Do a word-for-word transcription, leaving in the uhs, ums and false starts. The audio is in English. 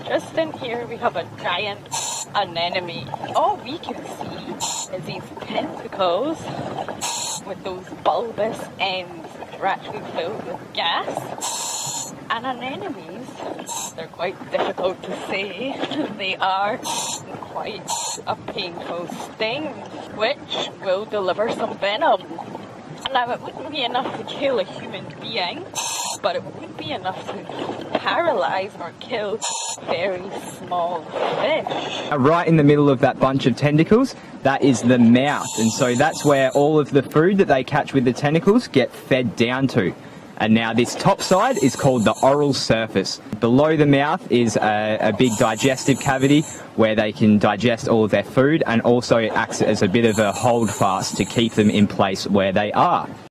Just in here we have a giant anemone. All we can see is these tentacles with those bulbous ends that are actually filled with gas. And anemones, they're quite difficult to say. They are quite a painful sting, which will deliver some venom. Now, it wouldn't be enough to kill a human being, but it would be enough to paralyze or kill very small fish. Right in the middle of that bunch of tentacles, that is the mouth, and so that's where all of the food that they catch with the tentacles get fed down to. And now this top side is called the oral surface. Below the mouth is a, a big digestive cavity where they can digest all of their food, and also it acts as a bit of a hold fast to keep them in place where they are.